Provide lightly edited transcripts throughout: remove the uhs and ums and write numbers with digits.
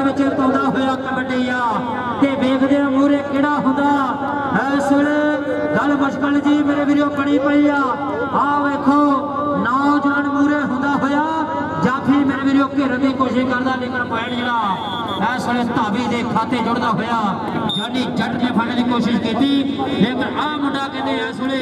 ਵਿੱਚ ਪਾਉਂਦਾ ਹੋਇਆ ਕਬੱਡੀ ਆ ਤੇ ਵੇਖਦੇ ਆ ਮੂਹਰੇ ਕਿਹੜਾ ਹੁੰਦਾ ਇਸ ਵੇਲੇ ਗੱਲ ਮੁਸ਼ਕਲ ਜੀ ਮੇਰੇ ਵੀਰੋ ਬਣੀ ਪਈ ਆ ਵੇਖੋ नौजवान मूरे होंदा होया जाफी मेरे वीरों घेरन की कोशिश करता लेकिन पॉइंट जरा इस वे धावी के खाते जुड़ता होया जानी जट ने फड़ने की कोशिश की लेकिन आ मुंडा कहते इस वे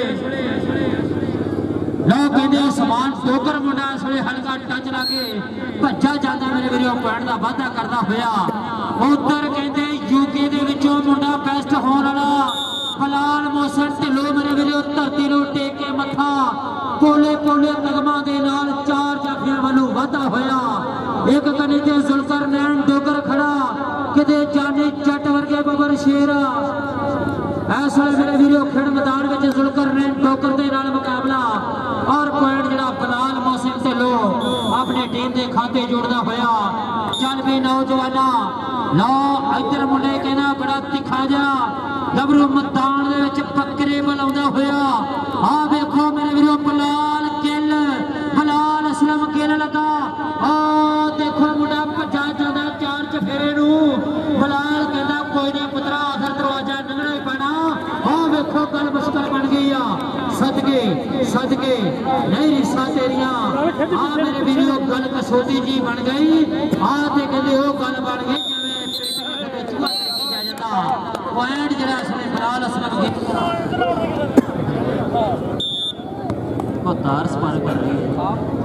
लोग कहते समान टोकर मुंडा इस वे हल्का टच ला के भज्जा जाता मेरे वीरों पॉइंट का वाधा करता होया उधर कहते यूके के विचों मुंडा बेस्ट होने वाला बलाल मोहसिन ढिल्लों मेरे वीरों धरती को टेक के मत्था पोले पोले कदमां दे नाल चार जाफियां वालों वाधा होया एक कनी ते जुल्कर नैन डोगर खड़ा किते जानी जट वर्गे बबर शेर इस वेले मेरे वीरों खेड मैदान में जुल्कर नैन डोगर दे नाल मुकाबला और पॉइंट जिहड़ा बलाल मोहसिन ढिल्लों अपनी टीम के खाते जोड़दा होया चल भी नौजवाना लो इधर मुंडे कहना बड़ा तिखा जा गबरू मैदान दे विच पकरे बुलाउंदा होया वेखो मेरे वीरों बलाल किल बलाल असलम किल लगा देखो मुंडा भजा जाता चार चफेरे नू बलाल कहता कोई नहीं पुत्रा आखिर दरवाजा लंघना ही पैना वेखो गल मुश्किल बन गई सदके सदके नहीं रिसा तेरिया मेरे वीरों गल कसौटी जी बन गई ते कहते वो गल बन गई जिवें चूहा देखी जाता पॉइंट जरा इसने बलाल असलम तार स्पार कर रही है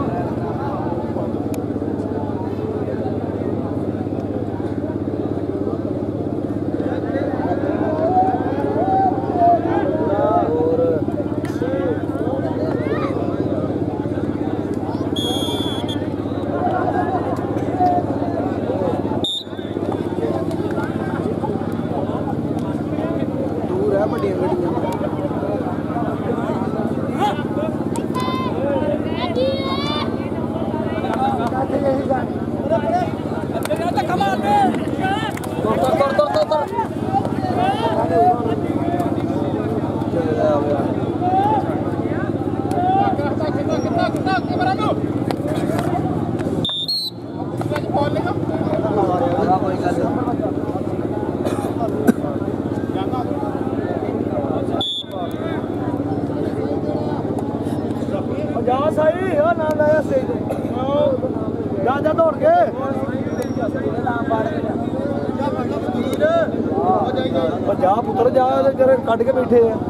कट के बैठे हैं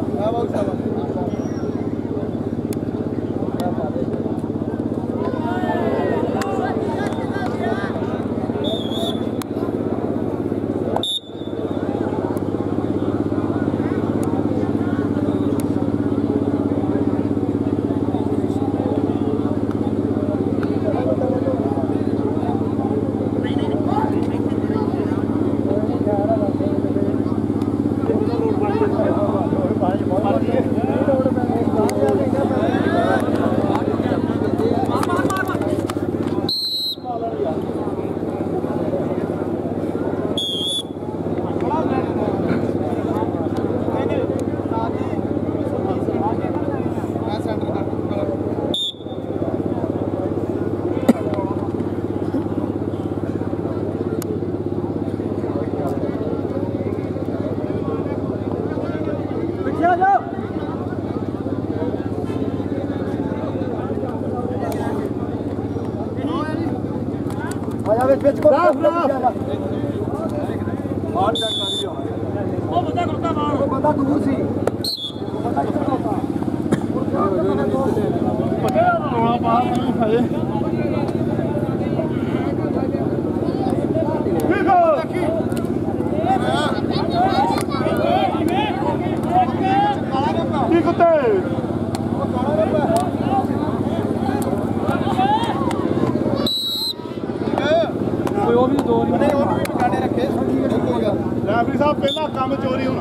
रेफरी साहब पहला काम चोरी होना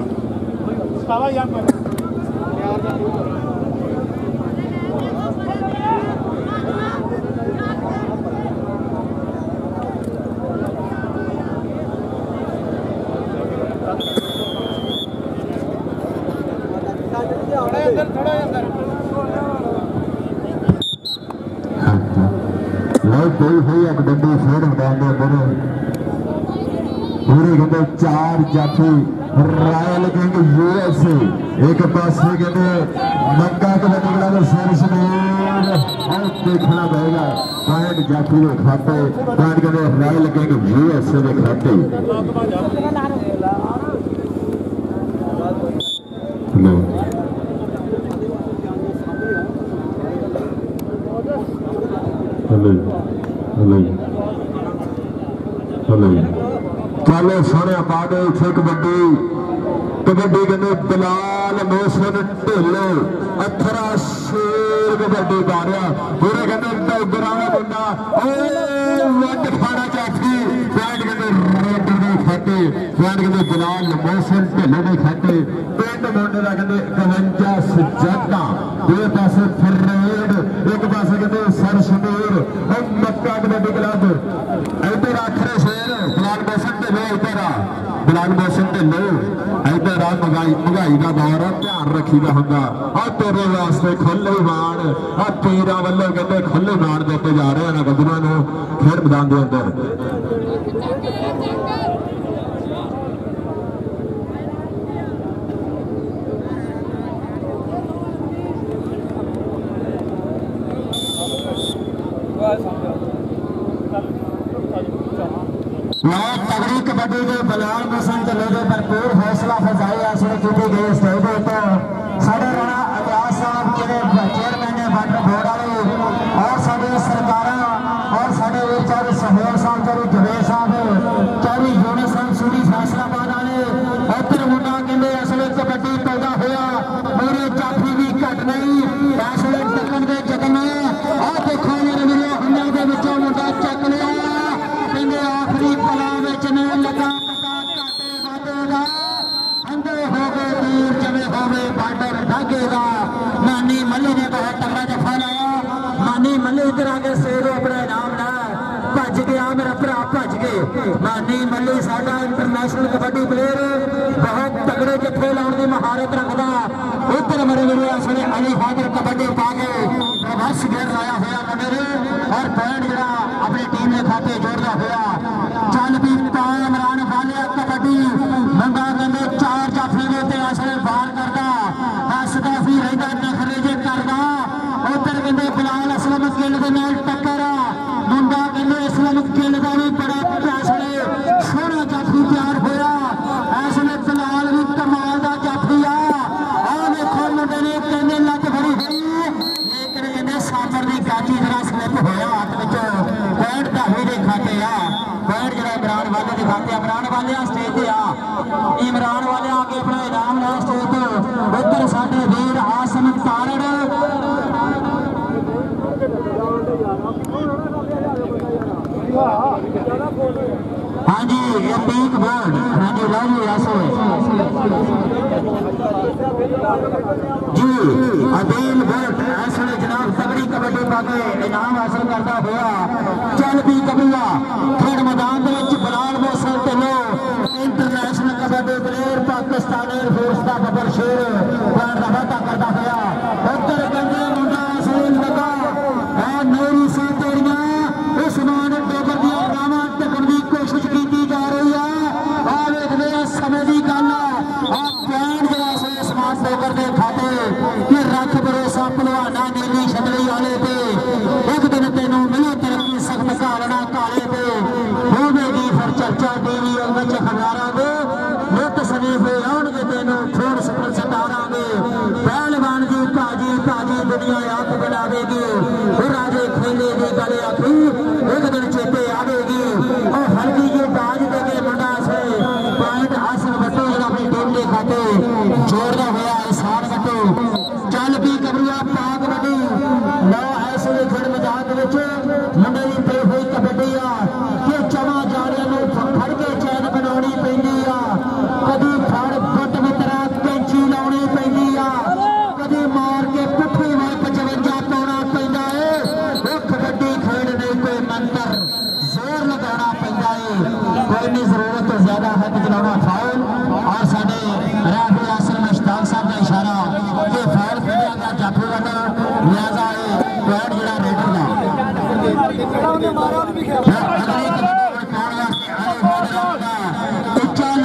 17,000 कोई हुई एक डंडी फिर मैदान के अंदर कहते 4 जाफी रॉयल किंग यूएसए एक पासे कहते मक्का कबड्डी क्लब सरशनेर और देखना पड़ेगा पॉइंट जाफी के खाते पॉइंट कहते रॉयल किंग यूएसए के खाते चलो सोने बाद कबड्डी कबड्डी कहते बिलाल मोहसिन ढिल्लो अथरा शेर कबड्डी पा रहा पूरे कहते डोगरा मुंडा वट खाना जाफी पॉइंट कहते रेडर के खाते पॉइंट कहते बिलाल मोहसिन ढिल्लो के खाते पिंड मुंडे का कहते 51 सजादा दो पासे फरेड एक पासे कहते सरशनेर और मक्का कबड्डी क्लब इधर आखरे शेर बिलाल मोहसिन ढिल्लो इधर बिलाल मोहसिन ढिल्लो इधर आ महंगाई का दौर है ध्यान रखीदा होंगे और तेरे वास्ते खुले बाण और तेरा वालों कहते खुले बाण देते जा रहे हैं गदरों खेड मैदान के अंदर तगड़ी कबड्डी के बिलाल मोहसिन ढिल्लो के भरपूर हौसला अफजाई हासिल की गई स्टेज तो साढ़े राणा अलियास साहब चेयरमैन ने वाटर बोर्ड वाले और साढ़े सरकार और साढ़े चौधरी सहेल साहब चौधरी जवेद साहब चौधरी यूनिस साहब सूरी फैसलाबाद वाले उधर मुंडा कहते इस वे कबड्डी पैदा होया मेरे जाफी भी घट नहीं इस वे टक्कन के जतन और देखो मेरे मेरे हमले के विचों मुंडा चक लिया कहते आखिरी पला में नहीं लगा मानी मल्ली ने बहुत तगड़ा जफा लाया मानी मल्ली इधर आके सेरो अपना इनाम ला भज गया मेरा भरा भज गए मानी मल्ली साडा इंटरनेशनल कबड्डी प्लेयर बहुत तगड़े जफे लाने की महारत रखता उधर मेरे मेरे असले अली हाजिर कबड्डी पा के बस गिर लाया हुआ मेरे और पॉइंट जरा अपनी टीम के खाते जोड़ता हुआ चल भी इमरान वाले कबड्डी मंगा कहते 4 जाफे के असले बाहर करता हसदा भी रहता नखरे जे करदा उधर कहते बिलाल असलम गिल के नाल टक्कर मुंडा कहते असलम गिल का भी बड़ा असले सोहना जाफी तैयार होया असले बिलाल भी कमाल का जाफी आ देखो मुंडे ने कहते लत फड़ी गई लेकिन कहते साबर की गाजी जरा स्लिप होया हाथ विचों पॉइंट धावी के खाते आ पॉइंट जरा इमरान वाले के खाते इमरान वाले स्टेज पे आ इमरान वाले आके अपना इनाम ला स्टेज तो उधर साडे वीर आसम तारड़ हाँ जी पीक बोर्ड हाँ जी लो जी आसो जी अदील बोर्ड ऐसे जनाब तगड़ी कबड्डी पाके इनाम हासिल करता हुआ चल भी कबूला खेड मैदान Bilal Mohsin Dhillon international kabaddi player Pakistani force का बबर शेर वादा करता हुआ उधर गंदे मुंडा असूल लगा मेरी से तेरिया उस्मान डोगर दी गावां ढकण की कोशिश की जा रही है देखते हैं समय की गल पॉइंट जरा उस्मान डोगर के खाते कि रख भरोसा पहलवाना नीली छतरी वाले पे एक दिन तेनों मिले तरक्की सख्त घालना काले पे होगी फिर चर्चा टीवी अखबारा दे नित सनीफे आउणगे तेनों फोन सतारांगे पहलवान जी भाजी भाजी दुनिया आप बना देगी राजे खेले की गल आखी एक दिन चेते आवेगी और हल्की जी बाज देके मुंडा से पॉइंट हासिल बटो जरा अपनी टीम के खाते जोड़ता हुआ एहसान बटो चल भी कबरूआ पाक बड़ी नौ ऐसे खेड मैदान मुंडे की पे हुई कबड्डी आ कि चवा जाड़िया फड़ के चैन बनानी पैंदी आ कदी फड़ बुट मित्रा कैंची लाउनी पैंदी आ कदी मार के पुट्ठी वाल 55 पाउना पैंदा है वो कबड्डी खेड नहीं कोई मंत्र जोर लगाना पैंदा है कोई नहीं जरूरत तो ज्यादा है कि चलाना फाउल और साडे रेफरी आसिम मुश्ताक साहब का इशारा कि फाउल खेलिया गया जाफी वाला लिहाजा है पॉइंट जरा रेडर का अगली कबड्डी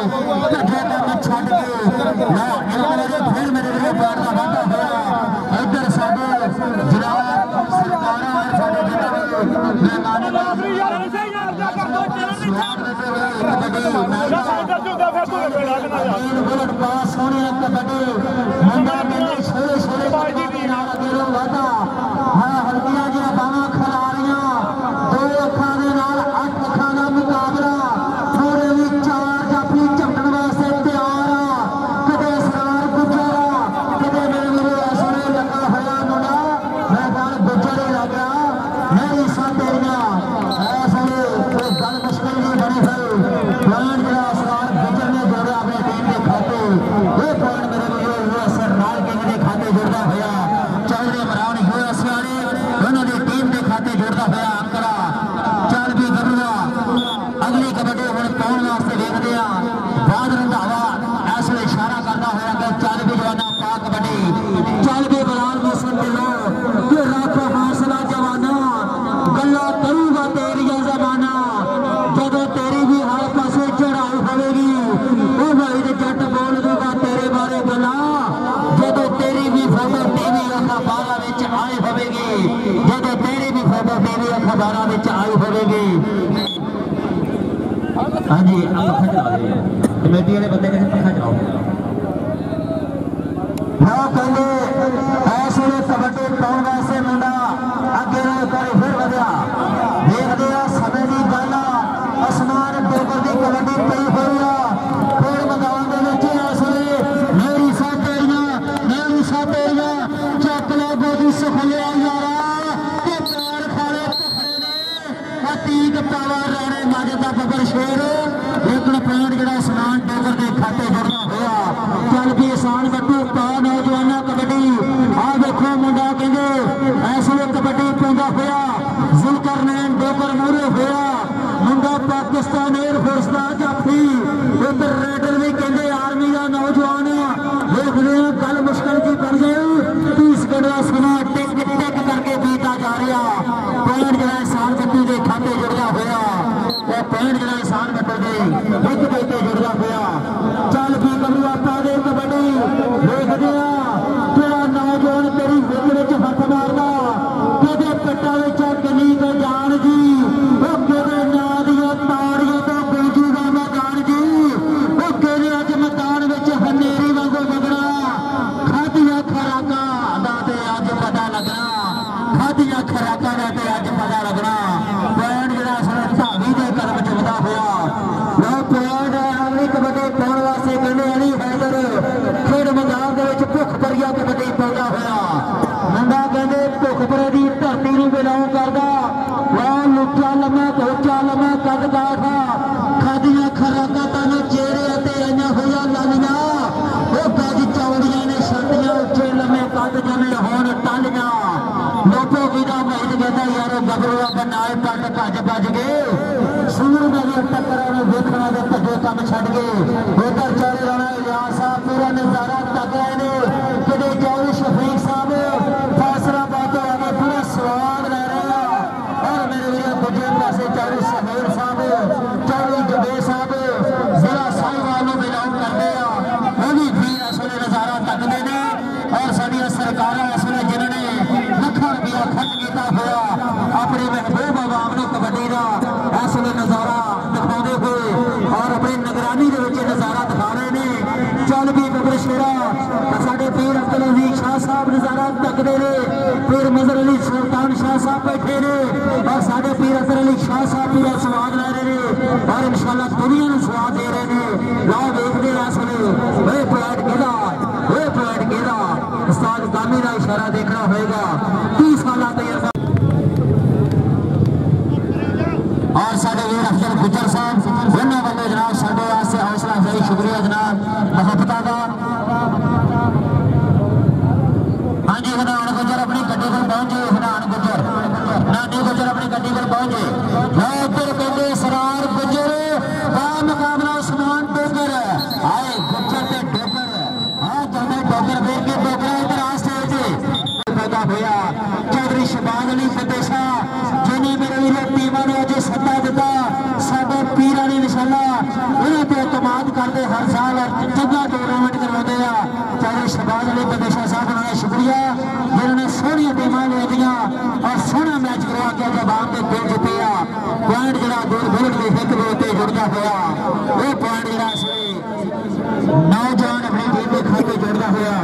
कट्ठे काम छड्ड के फिर मेरे लिए पैर का वाधा होया इधर साडे जनाब सरकारां साडे मेहमानां दा बुलेट पास होने कबड्डी मुंडा मेले छोटे छोटे वादा हाँ हल्कियां जिहा बावां खिलारियां 2 अखां दे नाल 8 अखां दा मुकाबला थोड़े भी 4 जाफी झपटण वास्ते तैयार आ कदे सरार गुजर कदे मेरे मेरे सोने लगा होया मुंडा मैदान गुजर ही लग गया मेरी सा तेरियां ऐसे गल मुश्किल नहीं बनी फिर प्लान जरा सरार गुजर ने जोड़िया अपनी टीम के खाते ये प्लान मेरे मेरे असर नाल किंग के खाते जोड़ता होया चौधरी इमरान होया सियाने उन्होंने टीम के खाते जोड़ता होया अंकरा चल भी गरुआ अगली कबड्डी हुण पाउण वास्ते देखदे आ बाद रंधावा इस वे इशारा करता होया कि चल भी जवाना पा कबड्डी चल भी बलाल मौसम दिलो कि रख हौसला जवाना गल्ला करूगा तेरिया जमाना जदों तेरी भी हर पासे चढ़ाई होगी वो भाई दे जट बोल दूगा तेरे बारे गल्ला जदों तेरी भी फोटो टीवी अखबारां विच आई होगी जदों तेरी भी फोटो टीवी अखबारां विच आई होगी। हाँ जी पंखा चला दे कमेटी वाले बंदे कैसे पंखा चलाओ ना कहते ऐसे कबड्डी पाउण वास्ते मुंडा अगे कर फिर वधिया देखते हैं समय की गल आसमान डोगर की कबड्डी पई हुई आ फिर मैदान के मेरी सा तेरियां चक लो गोदी सफलिया यारा पैर खाले धुखड़े ने अतीक पावा राणे माजदा बबर शेर लेकिन पॉइंट जरा आसमान डोगर के खाते जुड़ना होया चल भी आसान बट्टू पा नौजवाना कबड्डी आ देखो मुंडा कहते ऐसे कबड्डी पाउंदा होया जुलकरनैन डोगर मूहरे होया मुंडा पाकिस्तान एयरफोर्स का जाफी उधर रेडर भी कहते आर्मी का नौजवान देखते हैं गल मुश्किल की बन गई 30 मिनट का समा टिक टिक करके बीता जा रहा पॉइंट जरा इंसान बट्टू के खाते जुड़ता होया वो पॉइंट जरा इंसान बट्टू के एक बेटे जुड़ता होया चल भी कभी आपा दे कबड्डी देखते हैं तेरा नौजवान तेरी विच हथ मारदा कहते पिट्टा किन्नी को जान जी वो कहते ना दिया ताड़ियों तो गूंजूगा मैदान जी वो कहते अज मैदान में हनेरी वांगू बगना खादिया खुराका ते अज पता लगना खादिया खुराका ते अज पता लगना पॉइंट जरा धावी के कदम चुभदा होया वो पॉइंट अगली कबड्डी पाउण वास्ते कहने अली हैदर खेड मैदान के भुख भरिया कबड्डी पाउंदा होया मुंडा कहते भुख भरे की धरती को बिलोंग करदा वह लुचा लम्मा कोचा लम्मा कद काठा खादिया खुराका तैनूं चेहरे ते आईयां होईयां लालियां वो गज चौड़ियां ने छातियां उच्चे लम्मे कद जमे होण टालियां लोपो वीरा महीद कहता यारो गबरूआ बनाए पट भज भज गए सूर मेरी टक्कर देखना दे भजे कम छड्ड गए उधर चले राणा इलियास साहब पूरा नजारा तक रहे ने कदे जौहरी शफीक साहब फैसलाबाद तो आगे पूरा स्वाद ले रहे हैं और मेरे वीर दूजे पासे चौधरी समीर साहब चौधरी जबे साहब जिला साहिवाल बिलोंग करते हैं वो भी वीर इस वे नजारा तकते हैं और साडियां सरकारां इस वे जिन्होंने लखों रुपया खर्च किया होया अपनी महबूब आवाम को कबड्डी का इस वे नजारा दिखाते हुए और अपनी निगरानी के नजारा दिखा रहे हैं चल भी बबर शेरा साडे पीर अब्दुल अजीज शाह साहब नजारा तकते ने पीर मजर अली सुल्तान शाह साहब बैठे ने और साडे पीर अब्दुल अली शाह साहब पूरा स्वाद ले रहे हैं और इंशाअल्लाह दुनिया को स्वाद दे रहे हैं लो देखते इस वे पॉइंट केदा उस्ताद गामी का इशारा देखना होगा 30 साल तजर्बा और साडे वीर अफजल गुजर साहब उन्होंने वालों जनाब साडे वास्ते हौसला अफजाई शुक्रिया जनाब मोहब्बत का। हाँ जी हनान गुजर अपनी गड्डी पर पहुंचे हनान गुजर नानी गुजर अपनी गड्डी पर पहुंचे उधर कहते सरार गुजर का मुकाबला उस्मान डोगर आए गुजर से डोगर हाँ चलते डोगर फिर के डोगर इधर आ स्टेज पैदा होया चौधरी शहबाज अली फतेह शाह जिन्हें मेरे वीर टीमां ने अज सट्टा दिता साडे पीरां ने इंशाअल्लाह उन्हां ते एतमाद कर करते हर साल चंगा टूर्नामेंट करवाते हैं। चौधरी शहबाज अली बदेशा साहब उन्होंने शुक्रिया जिन्होंने सोहनिया टीमां लिया और सोहना मैच करवा के जवाब के दिल जीते आ। पॉइंट जरा दूर बुलेट के हित के उत्ते जुड़ता होया वो पॉइंट जरा नौजवान अपनी टीम के खाते जोड़ता होया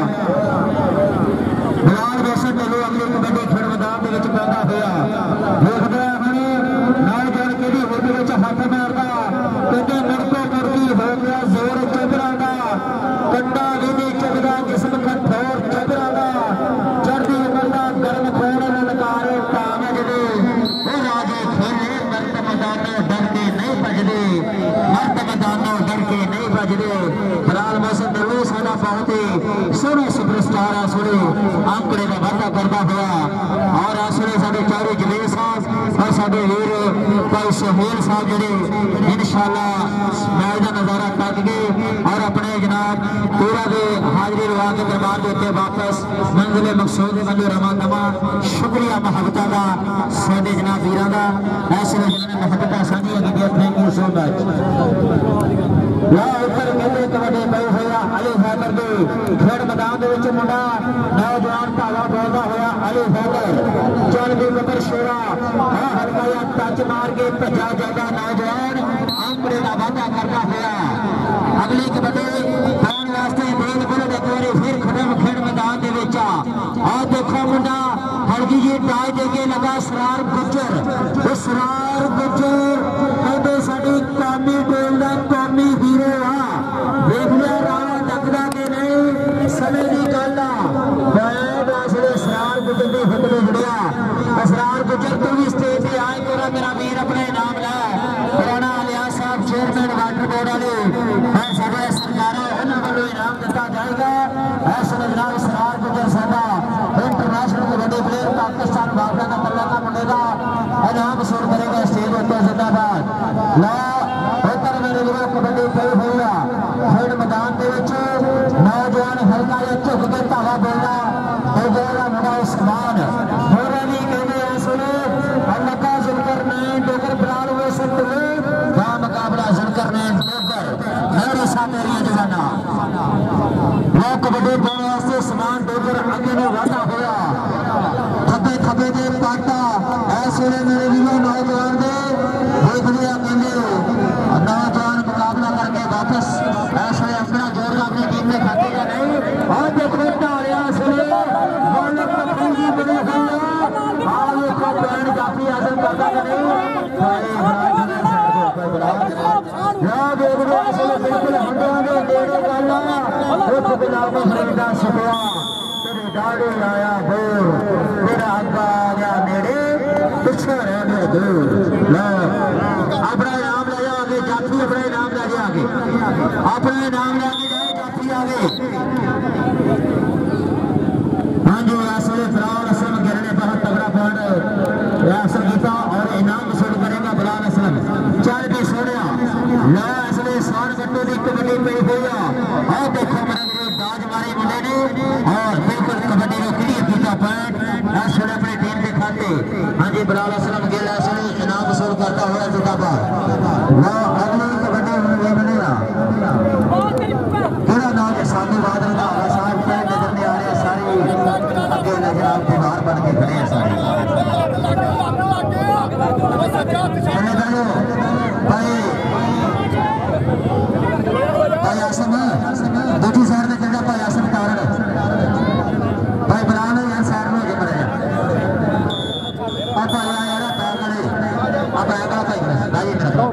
बिलाल रोशन ढिल्लों अगली कबड्डी खेल मैदान के विच पैदा होया। देखते हैं नौजवान कि हाथ मारता कहते मुड़को मुड़की हो गया जोर चबरा का कंडा भी नहीं चुभदा जिसम कठोर चबरा का चढ़ती उम्र का गर्म खोर ललकारे कामज दे वो राजे खेले मर्द मैदानों डर के नहीं भजदे मर्द मैदानों डर के नहीं भजदे। बिलाल मोहसिन ढिल्लों साडा बहुत ही सोहना सुपरस्टार है सोहने आंकड़े का वाधा करता हुआ और असले साडे चौधरी जलील साहब और साडे वीर भाई सुहेल साहब जोड़े इंशाअल्लाह मैच का नजारा तक गए और अपने जनाब पूरा के हाजिरी लगा के दरबार के उत्ते वापस मंजिले मकसूद बंदे रमा तमा शुक्रिया मोहब्बत का साडे जनाब वीरां दा ऐसे जिन्होंने मोहब्बत साझी की। Thank you so much. ला ऊपर कहते कबड्डी पई होया अली हैदर दे खेड मैदान दे विच मुंडा नौजवान भाला बोलदा होया अली हैदर चल भी कबर शेरा हल्का या टच मार के भजा जाता नौजवान आंकड़े का वादा करता होया अगली कबड्डी पाने वास्ते बिल्कुल एक बार फिर खत्म खेड मैदान दे विच आ देखो मुंडा हल्की जी टाई दे के लगा सरार गुज्जर सरार गुज्जर कहते साडी कौमी टीम का कौमी हीरो आ। देख लिया राह लगता कि नहीं समय की गल सरार गुज्जर की हुक्म जुड़िया सरार गुज्जर तू भी स्टेज से आए पूरा मेरा वीर अपने नाम लै राणा अलियास साहब चेयरमैन वाटर बोर्ड वाले साढ़े सरकार उन्होंने वालों इनाम दिता जाएगा। ऐसे जनाब सरार गुज्जर साडा इंटरनेशनल कबड्डी प्लेयर पाकिस्तान बागड़ा का कला का मुंडे का इनाम वसूल करेगा स्टेज उत्ते जिंदाबाद। ला उधर मेरे लिए कबड्डी पई हुई है खेड मैदान के नौजवान हल्का या झुक के धावा बोलना मुंडा उस्मान होर भी कहते हैं सुनो लगा जुलकर नैन डोगर बिलाल मोहसिन ढिल्लों का मुकाबला जुलकर नैन डोगर मेरे साथ मेरी जवाना वो कबड्डी पाने वास्ते समान डोगर अगे ने वादा होया खब्बे खब्बे दे पाटा ऐसे मेरे लिए नौजवान दे देख लिया कहते नौजवान मुकाबला करके वापस ऐसे अपना जोर अपनी टीम में खाते या नहीं और देखो तारिया सुने काफी हासिल करता कि नहीं बिल्कुल खरीदा सुखवा तेरे दाड़े लाया बोर तेरा अग्गा आ गया नेड़े पिछे रह गए दूर। अपना इनाम ले जाओ आगे जाफी अपना इनाम ले जाए आगे अपना इनाम ले आगे जाए जाफी आगे। हाँ जी असले फिलहाल असलम गिर ने बहुत तगड़ा पॉइंट हासिल किया और इनाम वसूल करेगा बिलाल असलम चल भी सोनिया ला असले सार गट्टू की कबड्डी पई हुई है और देखो मेरे दाज मारे मुंडे ने और बिल्कुल कबड्डी को क्लियर किया पॉइंट असले अपनी टीम के खाते। हाँ जी बिलाल असलम गिल असले इनाम वसूल करता हुआ जिंदाबाद। ला अगली कबड्डी बनेगा केड़ा नाम है सामने बाद रहा साहब नजर नहीं आ रहे सारी अगे नजर बीमार बन के खड़े हैं सारे भाई आसम दूसरी साइड में चल भाई आसम कारण भाई बना लो यार साइड में हो गए आप यार पैर करे आप आएगा भाई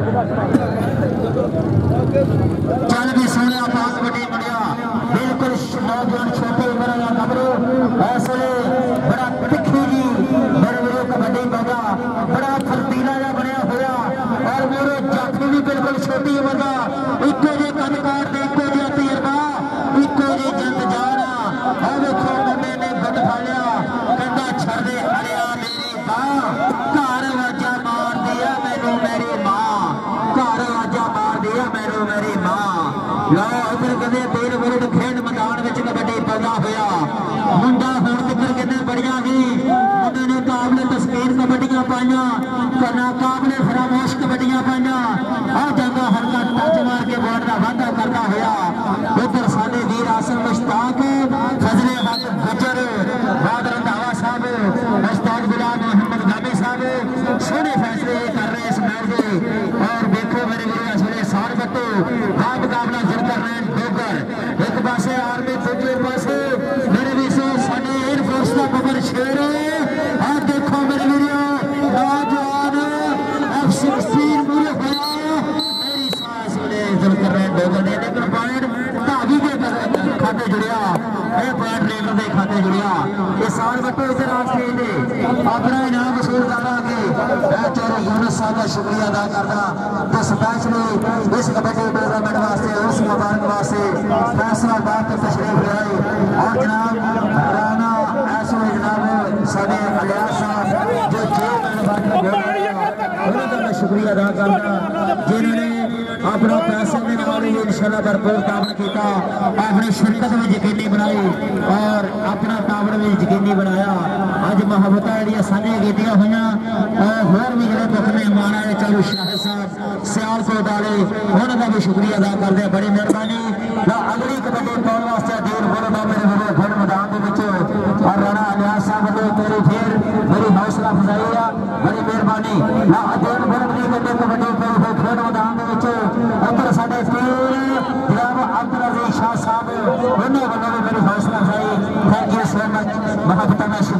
चल भी सोने पास बड़ी बढ़िया बिल्कुल नौजवान छोटे उम्र का खबरो ऐसे बड़ा तिखी जी बड़े बड़े कबड्डी बाबा बड़ा फर्तीला जा बनया होया और मेरे जाफी भी बिल्कुल छोटी उम्र का इको जे कदकार दे इको जे तजर्बा इको जे जंग जाना और देखो मुंडे ने गुट फड़ लिया कहता छड़ दे हरिया मेरी मां घर वाजा मार दिया मैनू मेरी मां घर वाजा मार दिया मैनू मेरी मां। लो उधर कहते 3 मिनट खेड मैदान में कबड्डी पैदा होया मुंडा होने तक कहते बढ़िया ही मुंडे ने मुकाबले तस्वीर कबड्डियां कबड्डियां पाइया, नाकाबले फरामोश कबड्डियां पाइया। आ जाता हल्का टच मार के बोर्ड का वाधा करता हुआ उधर साडे वीर आसम मुश्ताक फजले हक गुजर बाद रंधावा साहब उस्ताद गुलाम मोहम्मद गामी साहब सोहने फैसले कर रहे इस मैच के। और देखो मेरे वीर इस वे सार बट्टू आ मुकाबला जिरकर रहे डोगर एक पासे आर्मी दूजे पासे मेरे भी सो साडे एयरफोर्स का बबर शेर। आ देखो मेरे वीर नौजवान F-16 पूरे होया मेरी सांस वाले जिरकर रहे डोगर ने लेकिन पॉइंट धावी के खाते जुड़िया ये पॉइंट लेकर के खाते जुड़िया ये साल बट्टो इधर आज खेलते अपना इनाम वसूल करना कि चौरे यूनुस साहब का शुक्रिया अदा करना तो स्पेशली इस कबड्डी टूर्नामेंट वास्ते उस मुबारक वास्ते फैसलाबाद तक तशरीफ ले आए। और जनाब राना ऐसो जनाब साडे अलियास साहब जो उन्होंने शुक्रिया अदा करना जिन्होंने अपना पैसे के नाल इंशाल्लाह भरपूर काम किया, अपनी शिरकत भी यकीनी बनाई और अपना टावर भी यकीनी बनाया। अज मुहब्बत जी साझियां कीतियां हुई होर भी जो दुख मेहमान आए चालू शाह साहब सियालकोट वाले उन्होंने भी शुक्रिया अदा करते हैं, बड़ी मेहरबानी। अगली कबड्डी पाने वास्ते देर बोलो मेरे मेरे फिर मैदान और राणा अलियास साहब को मेरी फिर मेरी हौसला अफजाई है, बड़ी मेहरबानी। देर बोलो कबड्डी फिर मैदान उधर साडे जनाब अब्दुल अजीज शाह साहब उन्होंने वालों भी मेरी हौसला अफजाई। थैंक यू सो मच, मुहब्बत में